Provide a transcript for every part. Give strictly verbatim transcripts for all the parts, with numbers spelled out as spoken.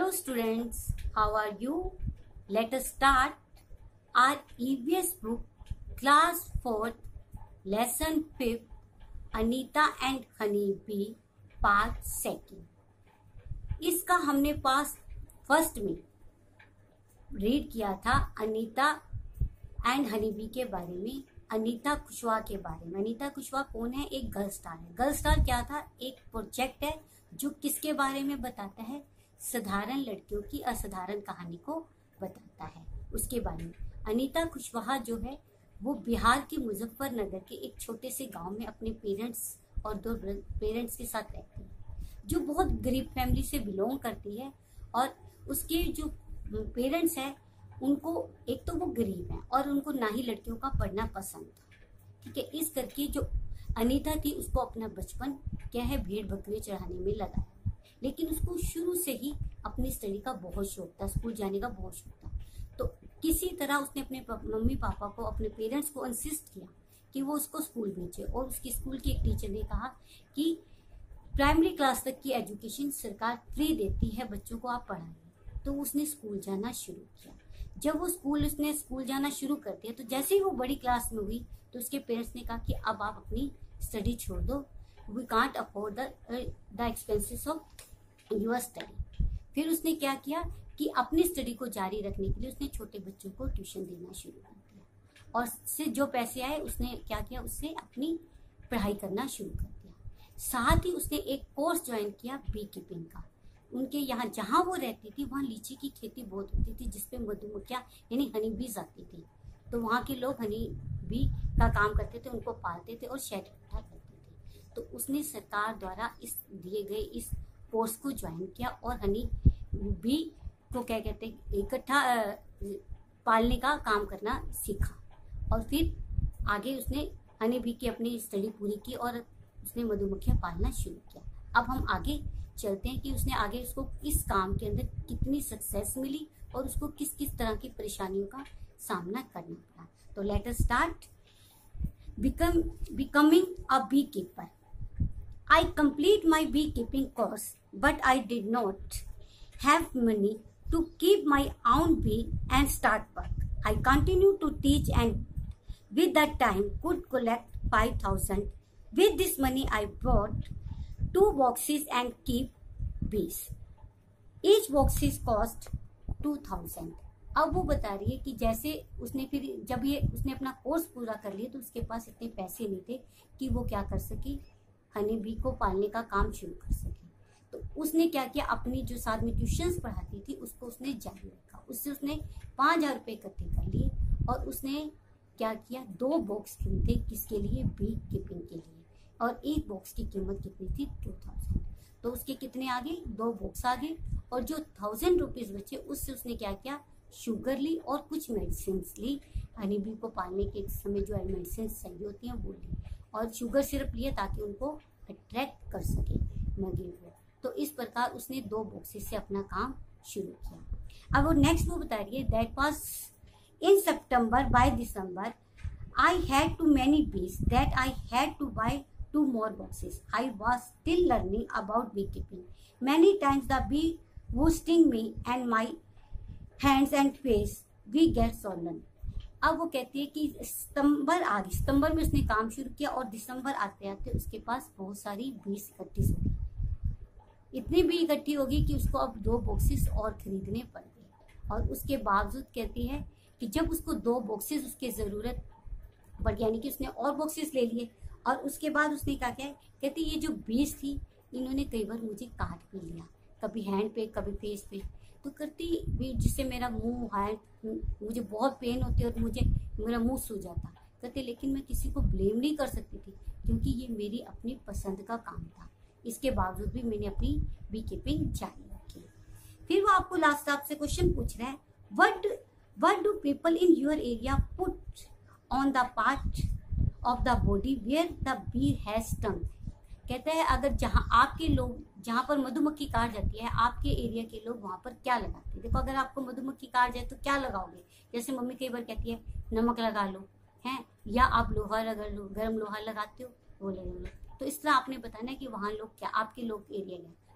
Hello students, how are you? Let us start our E V S book, class fourth, lesson fifth, Anita and Honeybee, part second. इसका हमने पास first में read किया था Anita and honeybee के बारे में, अनीता कुशवाहा के बारे में। अनीता कुशवाहा कौन है? एक गर्ल स्टार है। गर्ल स्टार क्या था? एक प्रोजेक्ट है जो किसके बारे में बताता है? साधारण लड़कियों की असाधारण कहानी को बताता है, उसके बारे में। अनीता कुशवाहा जो है वो बिहार के मुजफ्फरनगर के एक छोटे से गांव में अपने पेरेंट्स और दो पेरेंट्स के साथ रहती है, जो बहुत गरीब फैमिली से बिलोंग करती है। और उसके जो पेरेंट्स हैं उनको, एक तो वो गरीब हैं और उनको ना ही लड़कियों का पढ़ना पसंद था, ठीक है। इस करके जो अनीता थी उसको अपना बचपन क्या है, भेड़ बकरी चढ़ाने में लगाया। लेकिन उसको शुरू से ही अपनी स्टडी का बहुत शौक था, स्कूल जाने का बहुत शौक था। तो किसी तरह उसने अपने मम्मी पापा को, अपने पेरेंट्स को इंसिस्ट किया कि वो उसको स्कूल भेजे। और उसकी स्कूल की एक टीचर ने कहा कि प्राइमरी क्लास तक की एजुकेशन सरकार फ्री देती है, बच्चों को आप पढ़ाइए। तो उसने स्कूल जाना शुरू किया। जब वो स्कूल उसने स्कूल जाना शुरू कर दिया तो जैसे ही वो बड़ी क्लास में हुई तो उसके पेरेंट्स ने कहा कि अब आप अपनी स्टडी छोड़ दो, we can't afford the expenses of your study. फिर उसने क्या किया कि अपनी स्टडी को जारी रखने के लिए उसने छोटे बच्चों को ट्यूशन देना शुरू कर दिया, और से जो पैसे आए उसने क्या किया, उससे अपनी पढ़ाई करना शुरू कर दिया। साथ ही उसने एक कोर्स ज्वाइन किया बी कीपिंग का। उनके यहाँ जहाँ वो रहती थी वहाँ लीची की खेती बहुत होती थी, जिसपे मधुमक्खियाँ यानी हनी बीज आती थी। तो वहाँ के लोग हनी बी का काम करते थे, उनको पालते थे और शहद इकट्ठा करते थे। तो उसने सरकार द्वारा इस दिए गए इस कोर्स को ज्वाइन किया और हनी बी को क्या कहते हैं, इकट्ठा पालने का काम करना सीखा। और फिर आगे उसने हनी बी की अपनी स्टडी पूरी की और उसने मधुमक्खियाँ पालना शुरू किया। अब हम आगे चलते हैं कि उसने आगे उसको इस काम के अंदर कितनी सक्सेस मिली और उसको किस किस तरह की परेशानियों का सामना करना पड़ा। तो let us start. Become becoming a beekeeper. I complete my beekeeping course, but I did not have money to keep my own bee and start work. I continued to teach and with that time could collect five thousand. With this money I bought two boxes and keep bees. Each boxes cost two thousand. अब वो बता रही है कि जैसे उसने फिर जब ये उसने अपना कोर्स पूरा कर लिया तो उसके पास इतने पैसे नहीं थे कि वो क्या कर सकी, हनी बी को पालने का काम शुरू कर सके। तो उसने क्या किया, अपनी जो साथ में ट्यूशंस पढ़ाती थी उसको उसने जारी रखा। उससे उसने पाँच हजार रुपये इकट्ठे कर लिए और उसने क्या किया, दो बॉक्स खरीदे। किसके लिए? बी कीपिंग के लिए। और एक बॉक्स की कीमत कितनी थी? Two thousand. तो उसके कितने आ गए? दो बॉक्स आ गए। और जो थाउजेंड रुपीज बचे उससे उसने क्या किया, शुगर ली और कुछ मेडिसिन ली। हनी बी को पालने के समय जो मेडिसिन चाहिए होती हैं वो ली, और शुगर सिरप लिए ताकि उनको अट्रैक्ट कर सके मगी को। तो इस प्रकार उसने दो बॉक्सेस से अपना काम शुरू किया। अब वो नेक्स्ट वो बता रही है, that was in September by December I had too many bees that I had to buy two more boxes. I was still learning about beekeeping. Many times the bee वो sting me and my hands and face we get swollen. अब वो कहती है कि सितंबर आ गई, सितंबर में उसने काम शुरू किया और दिसंबर आते आते उसके पास बहुत सारी बीज इकट्ठी हो गई। इतनी भी इकट्ठी होगी कि उसको अब दो बॉक्सेस और खरीदने पड़ गए। और उसके बावजूद कहती है कि जब उसको दो बॉक्सेस उसकी ज़रूरत पड़, यानी कि उसने और बॉक्सेस ले लिए। और उसके बाद उसने क्या किया, कहती ये जो बीज थी इन्होंने कई बार मुझे काट भी लिया, कभी हैंड पे कभी फेस पे। तो करती भी जिससे मेरा मुंह हाथ, मुझे बहुत पेन होती है और मुझे मेरा मुंह सूज जाता। कहते लेकिन मैं किसी को ब्लेम नहीं कर सकती थी क्योंकि ये मेरी अपनी पसंद का काम था। इसके बावजूद भी मैंने अपनी बी कीपिंग जारी रखी। फिर वो आपको लास्ट आपसे क्वेश्चन पूछ रहा है, what what do people in your area put on the part of the body where the bee has stung. कहता है अगर जहाँ आपके लोग, जहाँ पर मधुमक्खी काट जाती है, आपके एरिया के लोग वहाँ पर क्या लगाते हैं। देखो अगर आपको मधुमक्खी काट जाए तो क्या लगाओगे? जैसे मम्मी कई बार कहती है नमक लगा लो, हैं, या आप लोहा लगा लो, गर्म लोहा लगाते हो, वो लगा लो। तो इस तरह आपने बताना है कि वहाँ लोग क्या, आपके लोग एरिया में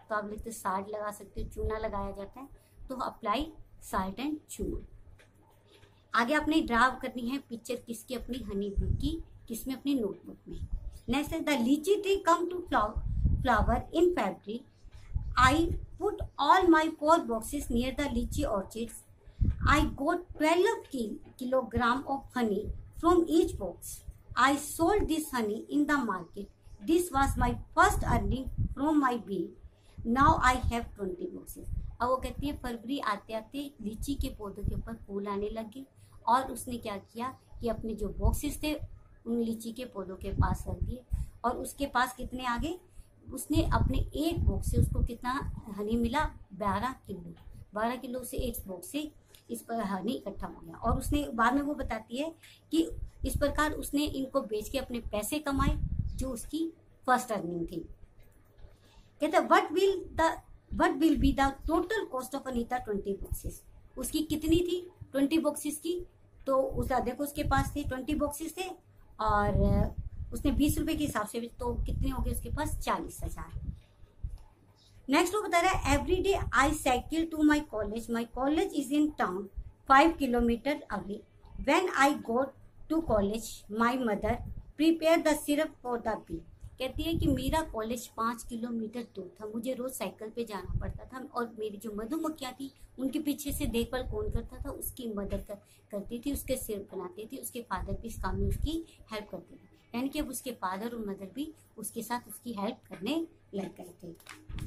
तो आप लिखते साल्ट लगा सकते हो, चूना लगाया जाता है, तो अप्लाई साल्ट एंड चूना। आगे आपने ड्रा करनी है पिक्चर किसकी, अपनी हनी बी की, किसमें, अपनी नोटबुक में। नेक्स्ट है the lychee tree come to flower in February, I put all my four boxes near the lychee orchards, I got twelve kilogram of honey from each box. I sold this honey in the market. This was my first earning from my bee. Now I have twenty boxes. अब वो कहती है फरवरी आते आते लीची के पौधों के ऊपर फूल आने लगे और उसने क्या किया कि अपने जो बॉक्सेस थे उन लीची के पौधों के पास रख दिए और उसके पास कितने आ गए, उसने अपने एक बॉक्स से उसको कितना हनी मिला, बारह किलो बारह किलो से एक बॉक्स से इस पर हनी इकट्ठा हो गया। और उसने बाद में वो बताती है कि इस प्रकार उसने इनको बेच के अपने पैसे कमाए जो उसकी फर्स्ट अर्निंग थी। कहते what will the what will be the total cost of अनीता ट्वेंटी बॉक्सेस। उसकी कितनी थी ट्वेंटी बॉक्सेस की, तो उस देखो उसके पास थे ट्वेंटी बॉक्सेस थे और उसने बीस रुपए के हिसाब से, तो कितने हो गए उसके पास, चालीस हजार। नेक्स्ट वो बता रहा है every day I cycle to my college, my college is in town five kilometre away, when I go to college my mother prepare the syrup for the bee. कहती है कि मेरा कॉलेज पाँच किलोमीटर दूर था, मुझे रोज साइकिल पे जाना पड़ता था और मेरी जो मधुमक्खियाँ थी उनके पीछे से देखभाल कौन करता था, उसकी मदद कर, करती थी, उसके सिरप बनाती थी, उसके फादर भी इस काम में उसकी हेल्प करते थे। यानी कि अब उसके फादर और मदर भी उसके साथ उसकी हेल्प करने लग गए थे।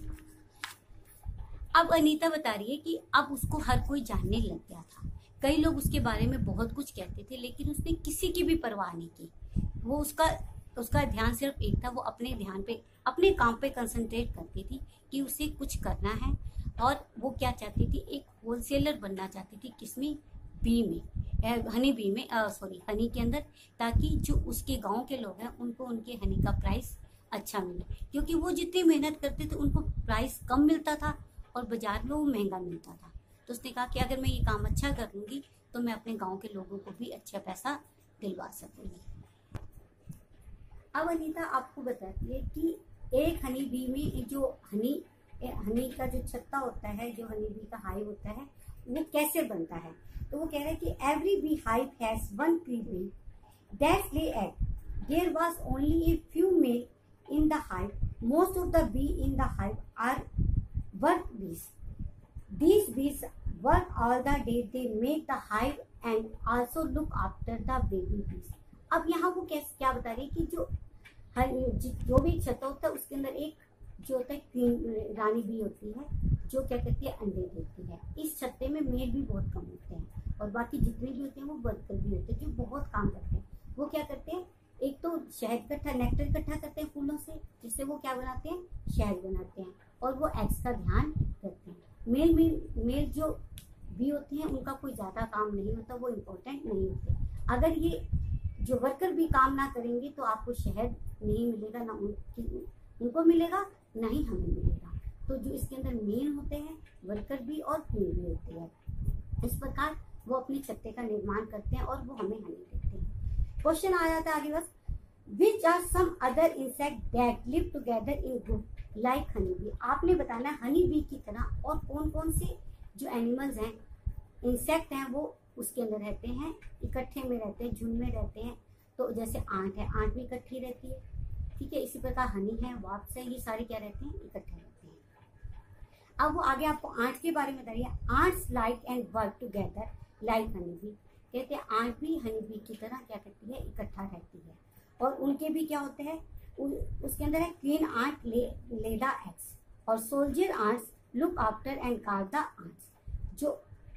अब अनीता बता रही है कि अब उसको हर कोई जानने लग गया था, कई लोग उसके बारे में बहुत कुछ कहते थे लेकिन उसने किसी की भी परवाह नहीं की। वो उसका उसका ध्यान सिर्फ एक था, वो अपने ध्यान पे, अपने काम पे कंसंट्रेट करती थी कि उसे कुछ करना है। और वो क्या चाहती थी, एक होलसेलर बनना चाहती थी, किसमें, बी में, हनी बी में, सॉरी हनी के अंदर, ताकि जो उसके गांव के लोग हैं उनको उनके हनी का प्राइस अच्छा मिले, क्योंकि वो जितनी मेहनत करते थे उनको प्राइस कम मिलता था और बाजार में वो महंगा मिलता था। तो उसने कहा कि अगर मैं ये काम अच्छा कर लूंगी तो मैं अपने गांव के लोगों को भी अच्छा पैसा दिलवा सकूंगी। अब अनीता आपको बताती है कि एक हनी बी में जो हनी हनी का जो छत्ता होता है, जो हनी बी का हाइव होता है, वो कैसे बनता है। तो वो कह रहे हैं कि every beehive has one queen bee that lay egg, there was only a few male in the hive, most of the bee in the hive are work bees. These bees work all the day. They make the hive and also look after the baby bees. अब यहाँ वो कैसे क्या बता रही है कि जो हर जो भी छत्ता होता है उसके अंदर एक जो होता है क्वीन रानी बी होती है जो क्या करती है, अंडे देती है। इस छत्ते में मेल भी बहुत कम होते हैं और बाकी जितने भी होते हैं वो वर्कर भी होते हैं जो बहुत काम करते हैं। वो क्या करते हैं, एक तो शहद इकट्ठा, नेक्टर इकट्ठा करते हैं फूलों से, जिससे वो क्या बनाते हैं, शहद बनाते हैं और वो एग्स का ध्यान रखते हैं। मेल मेल मेल जो भी होते हैं उनका कोई ज़्यादा काम नहीं होता, वो इम्पोर्टेंट नहीं होते। अगर ये जो वर्कर भी काम ना करेंगे तो आपको शहद नहीं मिलेगा, ना उनकी उनको मिलेगा ना ही हमें मिलेगा। तो जो इसके अंदर मेल होते हैं, वर्कर भी और क्वीन भी होते हैं। इस प्रकार वो अपने छत्ते का निर्माण करते हैं और वो हमें हनी देते हैं। क्वेश्चन आ जाता है आगे बस, which are some other insect that live together in group like honey bee. आपने बताना है हनी बी की तरह और कौन कौन से जो एनिमल्स हैं, इंसेक्ट हैं, वो उसके अंदर रहते हैं, इकट्ठे में रहते हैं, झुंड में रहते हैं। तो जैसे आंट है, आंट भी इकट्ठी रहती है, ठीक है। इसी प्रकार हनी है, वाप्स है, ये सारे क्या रहते हैं, इकट्ठे रहते हैं। अब वो आगे आपको आंट के बारे में बताइए। Ants like and work together like honey bee. कहते हैं आंट भी हनी बी की तरह क्या करती है, इकट्ठा रहती है। और उनके भी क्या होते हैं, उसके अंदर है queen ant lay lay the eggs और soldier ants look after and guard the ants. जो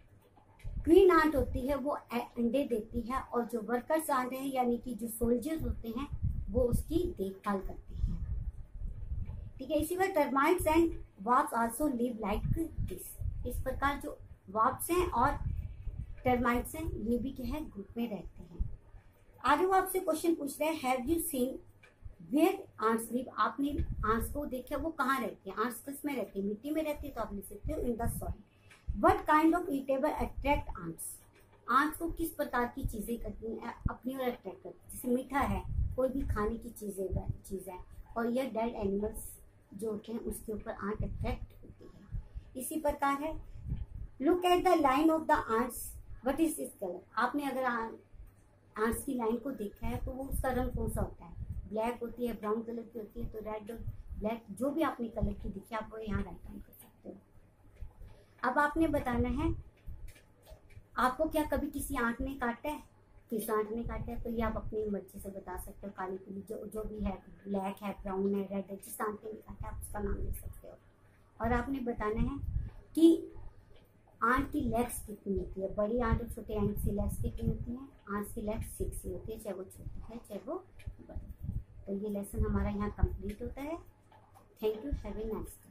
क्वीन आंट होती है वो अंडे देती है और जो वर्कर्स आंट है यानी कि जो सोल्जर्स होते हैं वो उसकी देखभाल करते हैं, ठीक है। इसी बार termites and wasps also live like this. इस प्रकार जो वाप्स हैं और टर्माइट्स हैं ये भी क्या है, ग्रुप में रहते हैं। आगे वो आपसे क्वेश्चन पूछ रहे हैं, have you seen where ants live. आपने आंट्स को देखा, वो कहाँ रहती है, आंट्स किस में रहती है, मिट्टी में रहती है, तो आप लिख सकते हो in the soil. What kind of eatable attract ants. Ants को किस प्रकार की चीजें करती हैं, अपनी ओर अट्रैक्ट करती है। जैसे मीठा है, कोई भी खाने की चीजें चीज है, और यह डेड एनिमल्स जो होते हैं उसके ऊपर आंट अट्रैक्ट होती है। इसी प्रकार है, look at the line of the ants, what is this colour. आपने अगर आंट्स की लाइन को देखा है तो वो उसका रंग कौन सा होता है, ब्लैक होती है, ब्राउन कलर की होती है। तो रेड और ब्लैक जो भी आपने कलर की दिखी आप वो यहाँ राइट डाउन कर सकते हो। अब आपने बताना है आपको क्या कभी किसी आंट ने काटा है, किस आंट ने काटा है, तो ये आप अपनी मर्जी से बता सकते हो। काली पीली जो जो भी है, ब्लैक है, ब्राउन है, रेड है, जिस आंट ने काटा है आप उसका नाम लिख सकते हो। और आपने बताना है कि आंट की लेग्स कितनी होती है, बड़ी आंट और छोटी आंट की लेग्स कितनी होती है। आंट की लेग्स सिक्स ही होती है, चाहे वो छोटी है चाहे वो बड़ी। तो ये लेसन हमारा यहाँ कंप्लीट होता है। Thank you, have a nice day.